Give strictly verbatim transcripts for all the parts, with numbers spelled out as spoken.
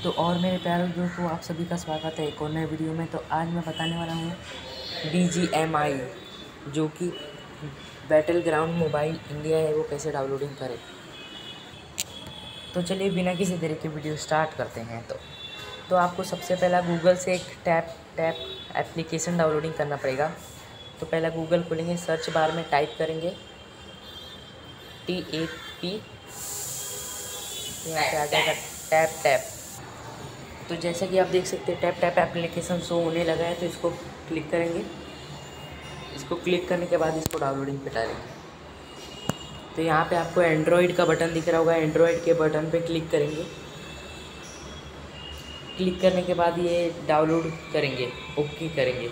तो और मेरे प्यारे दोस्तों, आप सभी का स्वागत है एक और नए वीडियो में। तो आज मैं बताने वाला हूँ बी जी एम आई, जो कि बैटल ग्राउंड मोबाइल इंडिया है, वो कैसे डाउनलोडिंग करें। तो चलिए बिना किसी देरी के वीडियो स्टार्ट करते हैं। तो तो आपको सबसे पहला गूगल से एक टैप टैप एप्लीकेशन डाउनलोडिंग करना पड़ेगा। तो पहला गूगल खोलेंगे, सर्च बार में टाइप करेंगे टी ए पी, यहाँ पे आ जाएगा टैप टैप। तो जैसा कि आप देख सकते हैं टैप टैप एप्लीकेशन शो होने लगा है। तो इसको क्लिक करेंगे। इसको क्लिक करने के बाद इसको डाउनलोडिंग पे डालेंगे। तो यहाँ पे आपको एंड्रॉयड का बटन दिख रहा होगा, एंड्रॉयड के बटन पे क्लिक करेंगे। क्लिक करने के बाद ये डाउनलोड करेंगे, ओके करेंगे।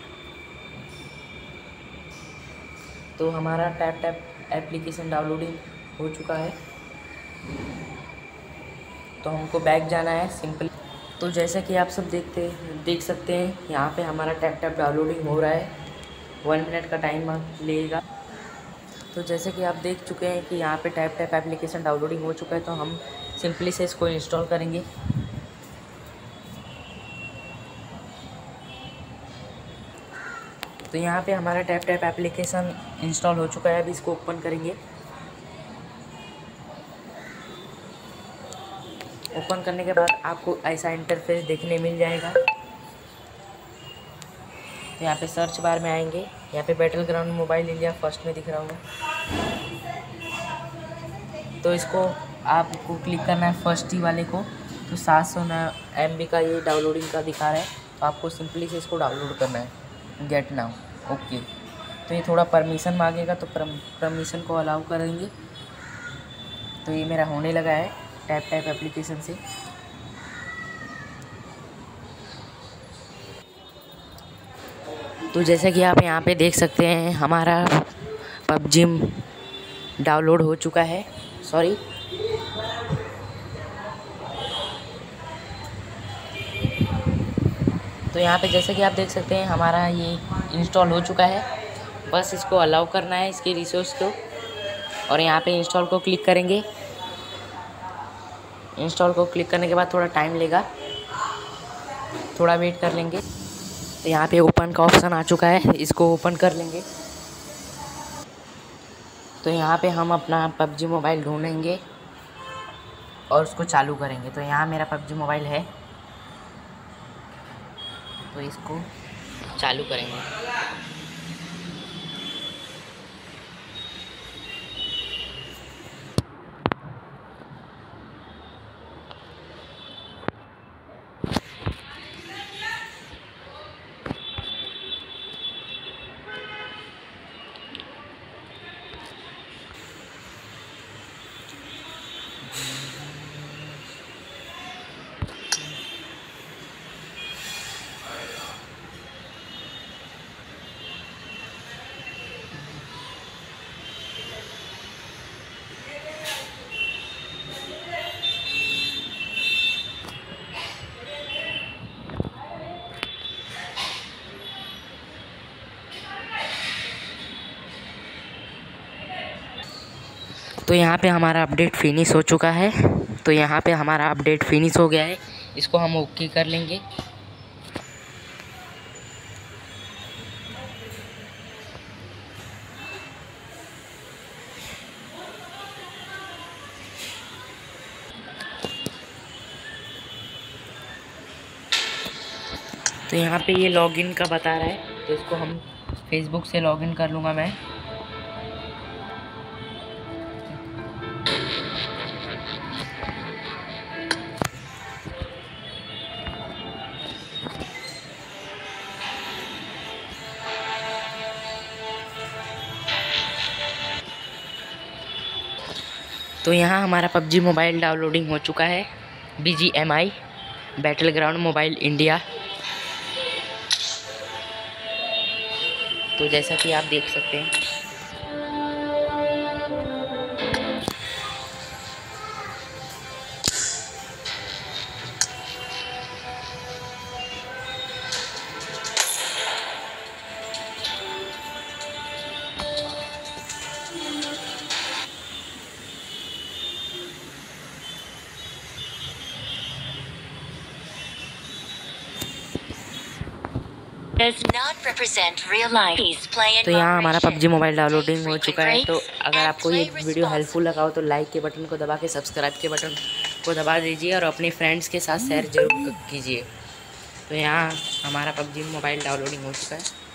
तो हमारा टैप टैप एप्लीकेशन डाउनलोडिंग हो चुका है। तो हमको बैक जाना है सिंपल। तो जैसा कि आप सब देखते देख सकते हैं, यहाँ पे हमारा टैप टैप डाउनलोडिंग हो रहा है। वन मिनट का टाइम लेगा। तो जैसे कि आप देख चुके हैं कि यहाँ पे टैप टैप एप्लीकेशन डाउनलोडिंग हो चुका है। तो हम सिंपली से इसको इंस्टॉल करेंगे। तो यहाँ पे हमारा टैप टैप एप्लीकेशन इंस्टॉल हो चुका है। अभी इसको ओपन करेंगे। ओपन करने के बाद आपको ऐसा इंटरफेस देखने मिल जाएगा। तो यहाँ पे सर्च बार में आएंगे, यहाँ पे Battleground Mobile India first में दिख रहा होगा। तो इसको आपको क्लिक करना है फर्स्ट ही वाले को। तो सात सौ एम बी का ये डाउनलोडिंग का दिखा रहा है। तो आपको सिंपली से इसको डाउनलोड करना है, गेट नाउ, ओके। तो ये थोड़ा परमिशन मांगेगा, तो परमिशन को अलाउ करेंगे। तो ये मेरा होने लगा है टैप टैप एप्लीकेशन से। तो जैसे कि आप यहाँ पे देख सकते हैं, हमारा पबजी डाउनलोड हो चुका है। सॉरी तो यहाँ पे जैसे कि आप देख सकते हैं, हमारा ये इंस्टॉल हो चुका है। बस इसको अलाउ करना है, इसके रिसोर्स को। और यहाँ पे इंस्टॉल को क्लिक करेंगे। इंस्टॉल को क्लिक करने के बाद थोड़ा टाइम लेगा, थोड़ा वेट कर लेंगे। तो यहाँ पे ओपन का ऑप्शन आ चुका है, इसको ओपन कर लेंगे। तो यहाँ पे हम अपना पबजी मोबाइल ढूंढेंगे और उसको चालू करेंगे। तो यहाँ मेरा पबजी मोबाइल है, तो इसको चालू करेंगे। तो यहाँ पे हमारा अपडेट फिनिश हो चुका है। तो यहाँ पे हमारा अपडेट फिनिश हो गया है। इसको हम ओके कर लेंगे। तो यहाँ पे ये लॉगिन का बता रहा है, तो इसको हम फेसबुक से लॉगिन कर लूँगा मैं। तो यहाँ हमारा पबजी मोबाइल डाउनलोडिंग हो चुका है, B G M I Battleground Mobile India. तो जैसा कि आप देख सकते हैं, does not represent real life. Please play in तो यहाँ हमारा moderation. पबजी मोबाइल डाउनलोडिंग हो Take चुका है। frequent तो breaks अगर and आपको ये play वीडियो हेल्पफुल responsibly. लगा हो तो लाइक के बटन को दबा के सब्सक्राइब के बटन को दबा दीजिए और अपने फ्रेंड्स के साथ शेयर जरूर कीजिए। तो यहाँ हमारा पबजी मोबाइल डाउनलोडिंग हो चुका है।